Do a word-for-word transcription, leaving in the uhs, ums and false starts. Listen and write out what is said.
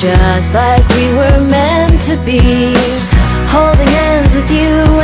just like we were meant to be. Holding hands with you